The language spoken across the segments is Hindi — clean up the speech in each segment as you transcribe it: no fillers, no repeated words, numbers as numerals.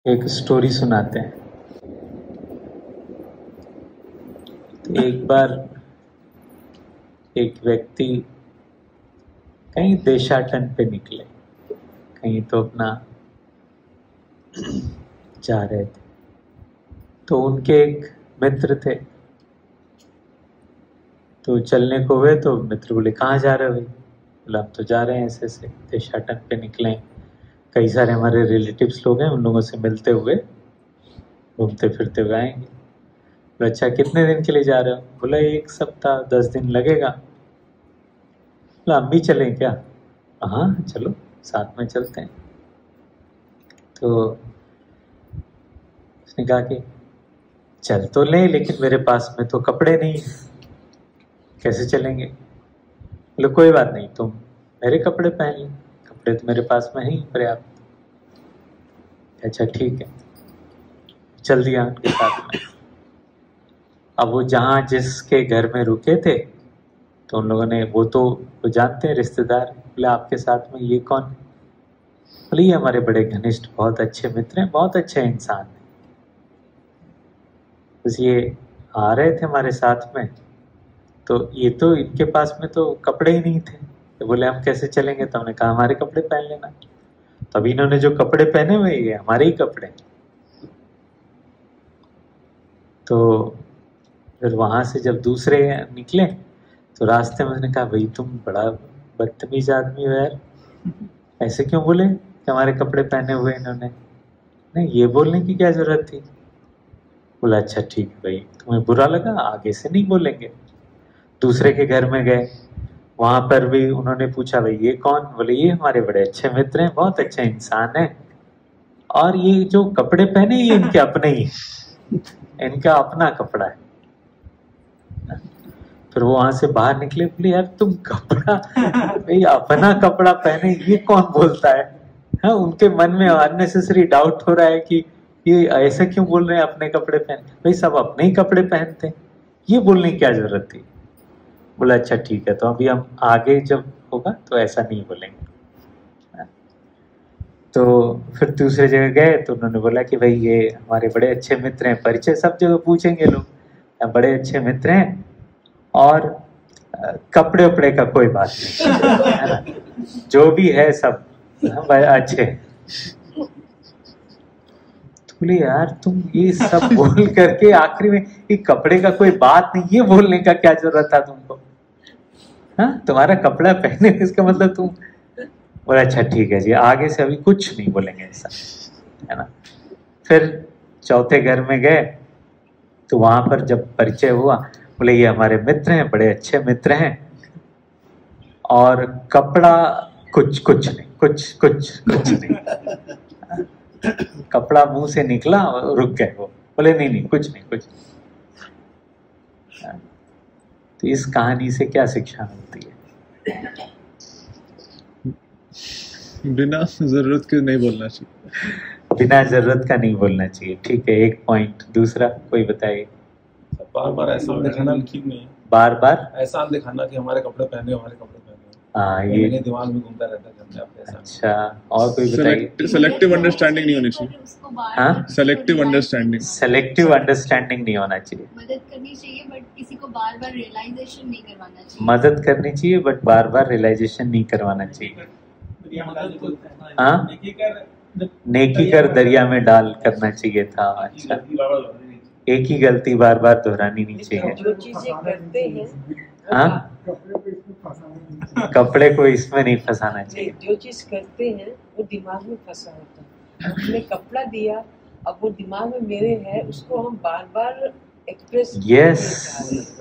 एक स्टोरी सुनाते हैं। एक बार एक व्यक्ति कहीं देशाटन पे निकले, कहीं तो अपना जा रहे थे। तो उनके एक मित्र थे, तो चलने को हुए तो मित्र बोले कहाँ जा रहे हो भाई? बोला हम तो जा रहे हैं ऐसे ऐसे देशाटन पे निकले हैं, कई सारे हमारे रिलेटिव्स लोग हैं, उन लोगों से मिलते हुए घूमते फिरते हुए आएंगे। बोला अच्छा कितने दिन के लिए जा रहे हो? बोला 1 सप्ताह 10 दिन लगेगा। बोला हम भी चलें क्या? हाँ चलो साथ में चलते हैं। तो उसने कहा कि चल तो ले, लेकिन मेरे पास में तो कपड़े नहीं है, कैसे चलेंगे? बोले कोई बात नहीं, तुम मेरे कपड़े पहन लो, कपड़े तो मेरे पास में ही पर्याप्त। अच्छा ठीक है, चल दिया उनके साथ में। अब वो जहाँ जिसके घर में रुके थे, तो उन लोगों ने वो जानते हैं रिश्तेदार। बोले आपके साथ में ये कौन है? बोले ये हमारे बड़े घनिष्ठ बहुत अच्छे मित्र हैं, बहुत अच्छे इंसान हैं, बस ये आ रहे थे हमारे साथ में, तो ये तो इनके पास में तो कपड़े ही नहीं थे। तो बोले हम कैसे चलेंगे? तो हमने कहा हमारे कपड़े पहन लेना। तो अभी इन्होंने जो कपड़े पहने हुए ये हमारे ही कपड़े। तो फिर वहां से जब दूसरे निकले तो रास्ते में उसने कहा भाई तुम बड़ा बदतमीज आदमी हो यार, ऐसे क्यों बोले कि हमारे कपड़े पहने हुए इन्होंने? नहीं ये बोलने की क्या जरूरत थी? बोला अच्छा ठीक है भाई, तुम्हें बुरा लगा, आगे से नहीं बोलेंगे। दूसरे के घर में गए, वहां पर भी उन्होंने पूछा भाई ये कौन? बोले ये हमारे बड़े अच्छे मित्र हैं, बहुत अच्छे इंसान हैं, और ये जो कपड़े पहने ये इनके अपने ही हैं, इनका अपना कपड़ा है। फिर वो वहां से बाहर निकले, बोले यार तुम कपड़ा भाई अपना कपड़ा पहने ये कौन बोलता है? हाँ, उनके मन में अननेसेसरी डाउट हो रहा है कि ये ऐसा क्यों बोल रहे हैं अपने कपड़े पहन? भाई सब अपने ही कपड़े पहनते हैं, ये बोलने की क्या जरूरत थी? बोला अच्छा ठीक है, तो अभी हम आगे जब होगा तो ऐसा नहीं बोलेंगे। तो फिर दूसरे जगह गए तो उन्होंने बोला कि भाई ये हमारे बड़े अच्छे मित्र हैं, परिचय सब जगह पूछेंगे लोग, बड़े अच्छे मित्र हैं, और कपड़े उपड़े का कोई बात नहीं है ना, जो भी है सब अच्छे। तो बोले यार तुम ये सब बोल करके आखिरी में ये कपड़े का कोई बात नहीं ये बोलने का क्या जरूरत था तुमको? हाँ तुम्हारा कपड़ा पहने इसका मतलब तुम। बोला अच्छा ठीक है जी, आगे से अभी कुछ नहीं बोलेंगे ऐसा, है ना। फिर चौथे घर में गए तो वहां पर जब परिचय हुआ, बोले ये हमारे मित्र हैं, बड़े अच्छे मित्र हैं, और कपड़ा कुछ कुछ नहीं, कुछ कुछ कुछ नहीं। कपड़ा मुंह से निकला, रुक गए वो, बोले नहीं नहीं कुछ नहीं कुछ नहीं। तो इस कहानी से क्या शिक्षा मिलती है? बिना जरूरत के नहीं बोलना चाहिए। बिना जरूरत का नहीं बोलना चाहिए, ठीक है, एक पॉइंट। दूसरा कोई बताइए। बार बार ऐसा दिखाना ठीक नहीं है, बार बार ऐसा दिखाना कि हमारे कपड़े पहने, हमारे कपड़े पहने, हाँ ये मेरे दिमाग में घूमता रहता है अपने आप। ऐसा अच्छा, और कोई बताइए। सेलेक्टिव अंडरस्टैंडिंग नहीं होनी चाहिए। हाँ सेलेक्टिव अंडरस्टैंडिंग, सेलेक्टिव अंडरस्टैंडिंग नहीं होना चाहिए। मदद करनी चाहिए बट किसी को बार बार रियलाइजेशन नहीं करवाना चाहिए। मदद करनी चाहिए बट बार बार रियलाइजेशन नहीं करवाना चाहिए। हाँ नेकी कर दरिया में डाल करना चाहिए था। अच्छा, एक ही गलती बार बार दोहरानी नहीं चाहिए। जो चीजें करते हैं, हाँ कपड़े को इसमें नहीं फंसाना चाहिए। जो चीज करते हैं वो दिमाग में फंसा होता है। हमने कपड़ा दिया, अब वो दिमाग में मेरे है, उसको हम बार बार एक्सप्रेस। यस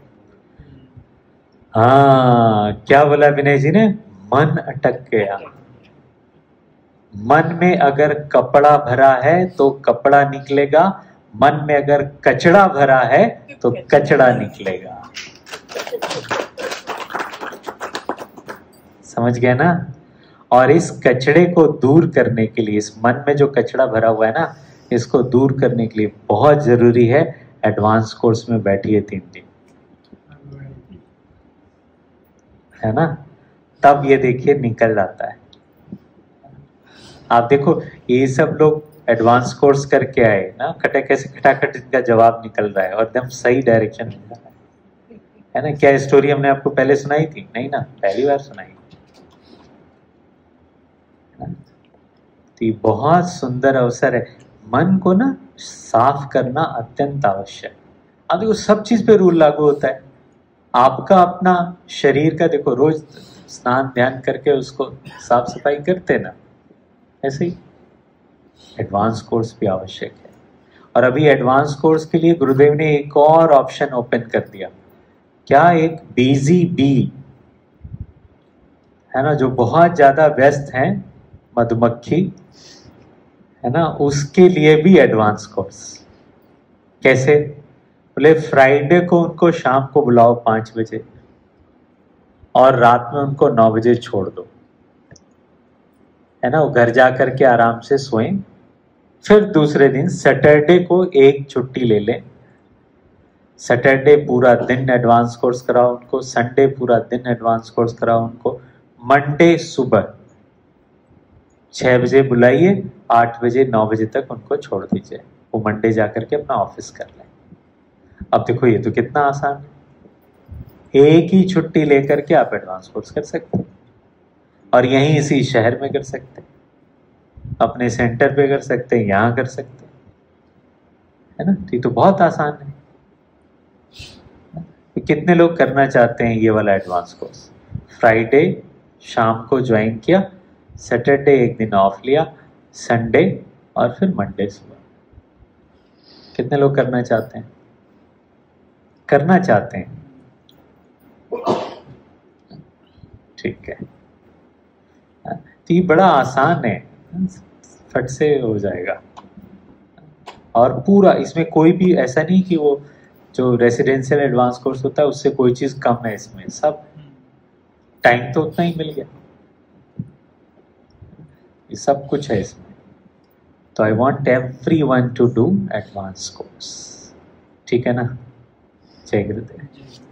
हाँ, क्या बोला विनय जी ने? मन अटक गया। मन में अगर कपड़ा भरा है तो कपड़ा निकलेगा, मन में अगर कचड़ा भरा है तो कचड़ा निकलेगा। समझ गए ना? और इस कचड़े को दूर करने के लिए, इस मन में जो कचड़ा भरा हुआ है ना, इसको दूर करने के लिए बहुत जरूरी है एडवांस कोर्स में बैठिए 3 दिन, है ना, तब ये देखिए निकल जाता है। आप देखो ये सब लोग एडवांस कोर्स करके आए ना, खटक कैसे खटाखट इनका जवाब निकल रहा है और एकदम सही डायरेक्शन मिल रहा है ना। क्या स्टोरी हमने आपको पहले सुनाई थी? नहीं ना, पहली बार सुनाई। तो ये बहुत सुंदर अवसर है, मन को ना साफ करना अत्यंत आवश्यक। अब देखो सब चीज पे रूल लागू होता है। आपका अपना शरीर का देखो, रोज स्नान ध्यान करके उसको साफ सफाई करते ना, ऐसे ही एडवांस कोर्स भी आवश्यक है। और अभी एडवांस कोर्स के लिए गुरुदेव ने एक और ऑप्शन ओपन कर दिया। क्या? एक बिजी बी है ना, जो बहुत ज्यादा व्यस्त हैं, मधुमक्खी है ना, उसके लिए भी एडवांस कोर्स। कैसे? बोले फ्राइडे को उनको शाम को बुलाओ 5 बजे और रात में उनको 9 बजे छोड़ दो, है ना। वो घर जा करके आराम से सोएं। फिर दूसरे दिन सैटरडे को एक छुट्टी ले लें। सैटरडे पूरा दिन एडवांस कोर्स कराओ उनको, संडे पूरा दिन एडवांस कोर्स कराओ उनको, मंडे सुबह 6 बजे बुलाइए, 8 बजे 9 बजे तक उनको छोड़ दीजिए। वो मंडे जा करके अपना ऑफिस कर लें। अब देखो ये तो कितना आसान है। एक ही छुट्टी लेकर के आप एडवांस कोर्स कर सकते हैं और यहीं इसी शहर में कर सकते हैं, अपने सेंटर पे कर सकते हैं, यहाँ कर सकते हैं, है ना। ये तो बहुत आसान है। तो कितने लोग करना चाहते हैं ये वाला एडवांस कोर्स? फ्राइडे शाम को ज्वाइन किया, सैटरडे एक दिन ऑफ लिया, संडे और फिर मंडे सुबह। कितने लोग करना चाहते हैं? करना चाहते हैं? ठीक है। तो ये बड़ा आसान है, फट से हो जाएगा। और पूरा इसमें कोई भी ऐसा नहीं कि वो जो रेसिडेंशियल एडवांस कोर्स होता है उससे कोई चीज कम है। इसमें सब टाइम तो उतना ही मिल गया, ये सब कुछ है इसमें। तो I want everyone to do advance course, ठीक है ना। जय गुरुदेव।